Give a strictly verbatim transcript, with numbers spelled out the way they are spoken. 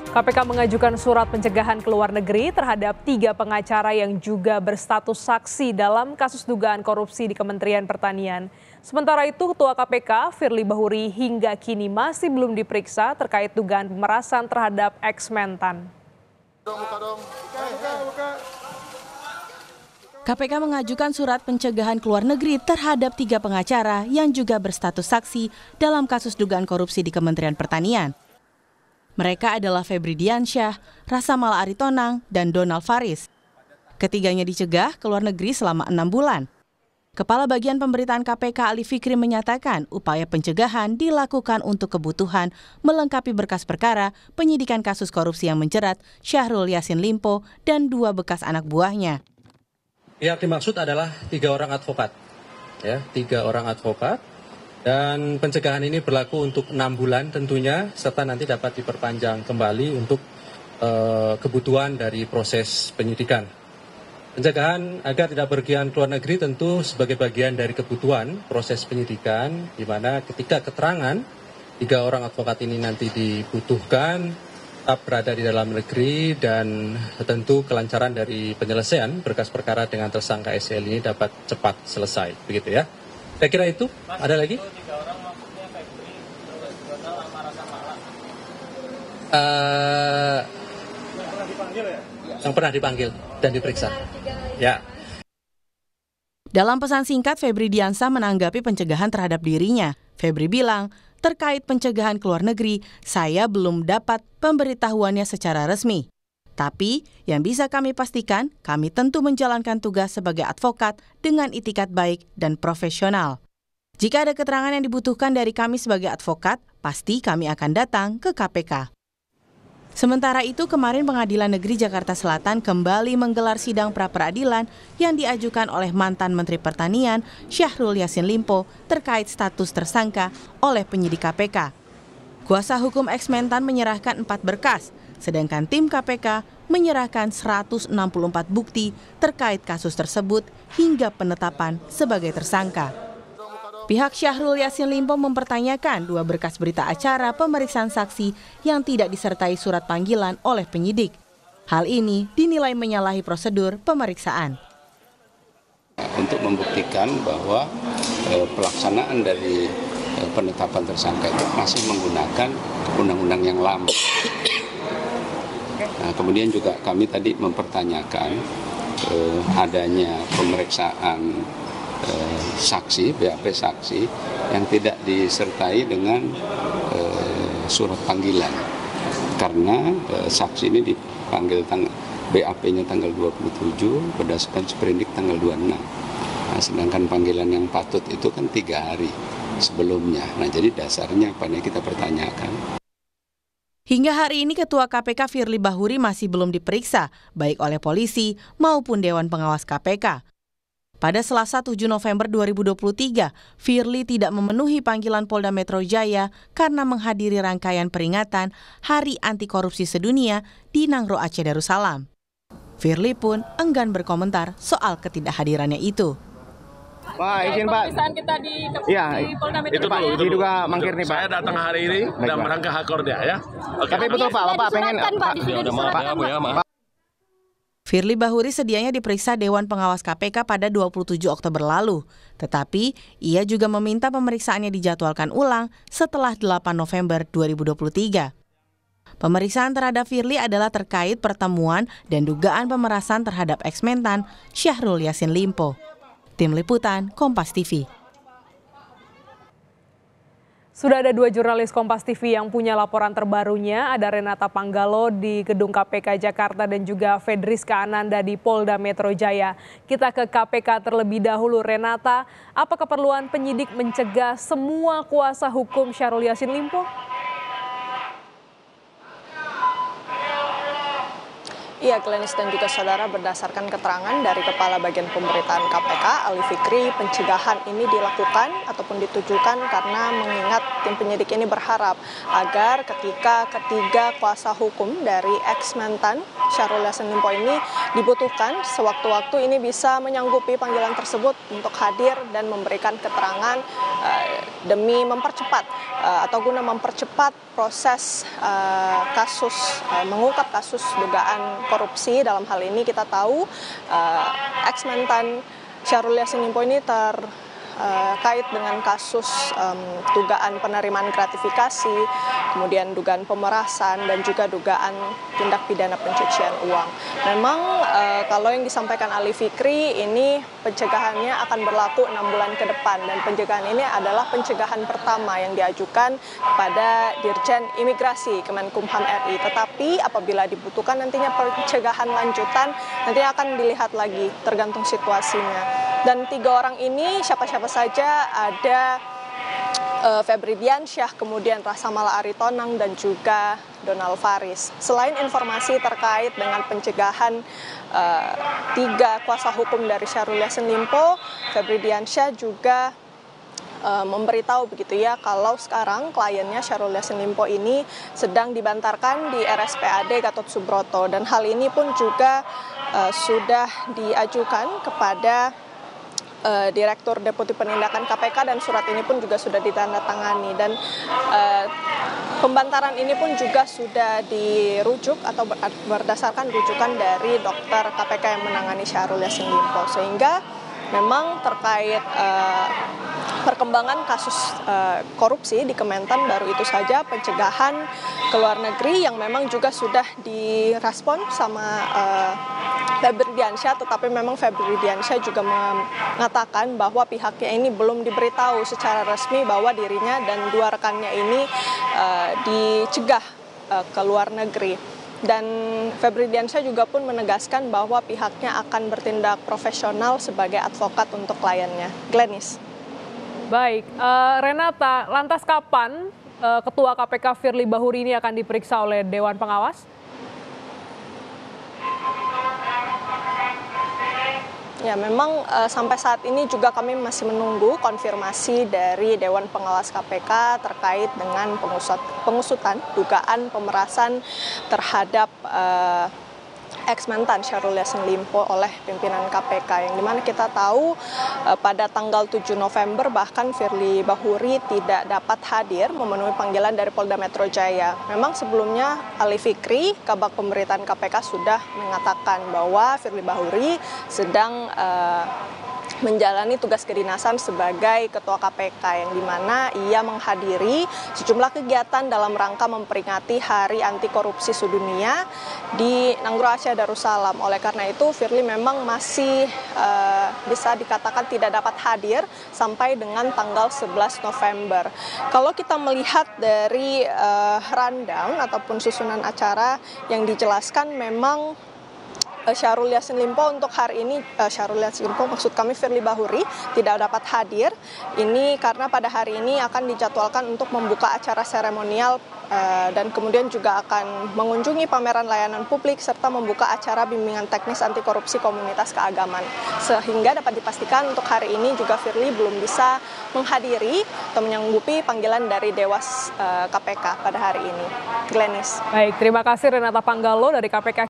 K P K mengajukan surat pencegahan ke luar negeri terhadap tiga pengacara yang juga berstatus saksi dalam kasus dugaan korupsi di Kementerian Pertanian. Sementara itu, Ketua K P K, Firly Bahuri, hingga kini masih belum diperiksa terkait dugaan pemerasan terhadap eks-Mentan. K P K mengajukan surat pencegahan ke luar negeri terhadap tiga pengacara yang juga berstatus saksi dalam kasus dugaan korupsi di Kementerian Pertanian. Mereka adalah Febri Diansyah, Rasamala Aritonang, dan Donald Faris. Ketiganya dicegah ke luar negeri selama enam bulan. Kepala Bagian Pemberitaan K P K Ali Fikri menyatakan upaya pencegahan dilakukan untuk kebutuhan melengkapi berkas perkara penyidikan kasus korupsi yang menjerat Syahrul Yassin Limpo dan dua bekas anak buahnya. Yang dimaksud adalah tiga orang advokat, ya, tiga orang advokat. Dan pencegahan ini berlaku untuk enam bulan tentunya, serta nanti dapat diperpanjang kembali untuk uh, kebutuhan dari proses penyidikan. Pencegahan agar tidak berpergian ke luar negeri tentu sebagai bagian dari kebutuhan proses penyidikan, di mana ketika keterangan tiga orang advokat ini nanti dibutuhkan, tetap berada di dalam negeri, dan tentu kelancaran dari penyelesaian berkas perkara dengan tersangka S L ini dapat cepat selesai, begitu ya. Saya kira itu. Ada lagi? Uh, yang pernah dipanggil ya? Yang pernah dipanggil dan diperiksa. Ya. Dalam pesan singkat, Febri Diansyah menanggapi pencegahan terhadap dirinya. Febri bilang, terkait pencegahan ke luar negeri, saya belum dapat pemberitahuannya secara resmi. Tapi, yang bisa kami pastikan, kami tentu menjalankan tugas sebagai advokat dengan itikat baik dan profesional. Jika ada keterangan yang dibutuhkan dari kami sebagai advokat, pasti kami akan datang ke K P K. Sementara itu, kemarin Pengadilan Negeri Jakarta Selatan kembali menggelar sidang pra-peradilan yang diajukan oleh mantan Menteri Pertanian Syahrul Yassin Limpo terkait status tersangka oleh penyidik K P K. Kuasa hukum eks-Mentan menyerahkan empat berkas, sedangkan tim K P K menyerahkan seratus enam puluh empat bukti terkait kasus tersebut hingga penetapan sebagai tersangka. Pihak Syahrul Yassin Limpo mempertanyakan dua berkas berita acara pemeriksaan saksi yang tidak disertai surat panggilan oleh penyidik. Hal ini dinilai menyalahi prosedur pemeriksaan. Untuk membuktikan bahwa eh, pelaksanaan dari eh, penetapan tersangka itu masih menggunakan undang-undang yang lama. Nah, kemudian juga kami tadi mempertanyakan eh, adanya pemeriksaan eh, saksi, B A P saksi yang tidak disertai dengan eh, surat panggilan. Karena eh, saksi ini dipanggil tanggal B A P-nya tanggal dua puluh tujuh, berdasarkan sprindik tanggal dua puluh enam. Nah, sedangkan panggilan yang patut itu kan tiga hari sebelumnya. Nah, jadi dasarnya apa nih kita pertanyakan. Hingga hari ini Ketua K P K Firly Bahuri masih belum diperiksa, baik oleh polisi maupun Dewan Pengawas K P K. Pada Selasa tujuh November dua ribu dua puluh tiga, Firly tidak memenuhi panggilan Polda Metro Jaya karena menghadiri rangkaian peringatan Hari Anti Korupsi Sedunia di Nangro Aceh Darussalam. Firly pun enggan berkomentar soal ketidakhadirannya itu. Pak, izin Pak. Pemeriksaan kita di, ya, di Polda Metro itu Pak, Jaya. diduga mangkir nih Pak. Saya datang hari ini dalam rangka hak kordia ya. Oke. Tapi betul Pak, Bapak pengen Pak, di sini disuratkan, Pak. Firly Bahuri sedianya diperiksa Dewan Pengawas K P K pada dua puluh tujuh Oktober lalu. Tetapi, ia juga meminta pemeriksaannya dijadwalkan ulang setelah delapan November dua ribu dua puluh tiga. Pemeriksaan terhadap Firly adalah terkait pertemuan dan dugaan pemerasan terhadap eks-Mentan Syahrul Yassin Limpo. Tim Liputan, Kompas T V. Sudah ada dua jurnalis Kompas T V yang punya laporan terbarunya. Ada Renata Panggalo di Gedung K P K Jakarta dan juga Fedriska Ananda di Polda Metro Jaya. Kita ke K P K terlebih dahulu. Renata, apa keperluan penyidik mencegah semua kuasa hukum Syahrul Yassin Limpo? Iya, Glenis dan juga saudara, berdasarkan keterangan dari Kepala Bagian Pemberitaan K P K, Ali Fikri, pencegahan ini dilakukan ataupun ditujukan karena mengingat tim penyidik ini berharap agar ketika ketiga kuasa hukum dari eks-Mentan Syahrul Yassin Limpo ini dibutuhkan, sewaktu-waktu ini bisa menyanggupi panggilan tersebut untuk hadir dan memberikan keterangan uh, demi mempercepat uh, atau guna mempercepat proses uh, kasus uh, mengungkap kasus dugaan korupsi. Dalam hal ini kita tahu uh, ex-mentan Syahrul Yassin Limpo ini ter Uh, kait dengan kasus um, dugaan penerimaan gratifikasi, kemudian dugaan pemerasan, dan juga dugaan tindak pidana pencucian uang. Memang uh, kalau yang disampaikan Ali Fikri ini pencegahannya akan berlaku enam bulan ke depan, dan pencegahan ini adalah pencegahan pertama yang diajukan kepada Dirjen Imigrasi Kemenkumham R I. Tetapi apabila dibutuhkan nantinya pencegahan lanjutan, nanti akan dilihat lagi tergantung situasinya. Dan tiga orang ini siapa-siapa saja, ada uh, Febri Diansyah, kemudian Rasa Mala Aritonang, dan juga Donald Faris. Selain informasi terkait dengan pencegahan uh, tiga kuasa hukum dari Syahrul Yassin Limpo, Febri Diansyah juga uh, memberitahu begitu ya, kalau sekarang kliennya Syahrul Yassin Limpo ini sedang dibantarkan di R S P A D Gatot Subroto, dan hal ini pun juga uh, sudah diajukan kepada Uh, Direktur Deputi Penindakan K P K, dan surat ini pun juga sudah ditandatangani, dan uh, pembantaran ini pun juga sudah dirujuk atau berdasarkan rujukan dari dokter K P K yang menangani Syahrul Yassin Limpo, sehingga memang terkait uh, perkembangan kasus uh, korupsi di Kementan baru itu saja pencegahan ke luar negeri yang memang juga sudah direspon sama uh, Febri Diansyah, tetapi memang Febri Diansyah juga mengatakan bahwa pihaknya ini belum diberitahu secara resmi bahwa dirinya dan dua rekannya ini uh, dicegah uh, ke luar negeri. Dan Febri Diansyah juga pun menegaskan bahwa pihaknya akan bertindak profesional sebagai advokat untuk kliennya. Glenis. Baik, uh, Renata, lantas kapan uh, Ketua K P K Firly Bahuri ini akan diperiksa oleh Dewan Pengawas? Ya, memang uh, sampai saat ini juga kami masih menunggu konfirmasi dari Dewan Pengawas K P K terkait dengan pengusut, pengusutan dugaan pemerasan terhadap uh, ex-mentan Syahrul Yassin Limpo oleh pimpinan K P K, yang dimana kita tahu uh, pada tanggal tujuh November bahkan Firly Bahuri tidak dapat hadir memenuhi panggilan dari Polda Metro Jaya. Memang sebelumnya Ali Fikri, Kabag Pemberitaan K P K, sudah mengatakan bahwa Firly Bahuri sedang uh, menjalani tugas kedinasan sebagai Ketua K P K, yang dimana ia menghadiri sejumlah kegiatan dalam rangka memperingati Hari Anti Korupsi Sedunia di Nanggro Asia Darussalam. Oleh karena itu, Firly memang masih uh, bisa dikatakan tidak dapat hadir sampai dengan tanggal sebelas November. Kalau kita melihat dari uh, rundown ataupun susunan acara yang dijelaskan, memang Syahrul Yassin Limpo untuk hari ini, uh, Syahrul Yassin Limpo maksud kami Firly Bahuri tidak dapat hadir. Ini karena pada hari ini akan dijadwalkan untuk membuka acara seremonial uh, dan kemudian juga akan mengunjungi pameran layanan publik serta membuka acara bimbingan teknis anti korupsi komunitas keagamaan. Sehingga dapat dipastikan untuk hari ini juga Firly belum bisa menghadiri atau menyanggupi panggilan dari Dewas uh, K P K pada hari ini. Glenis. Baik, terima kasih Renata Panggalo dari K P K.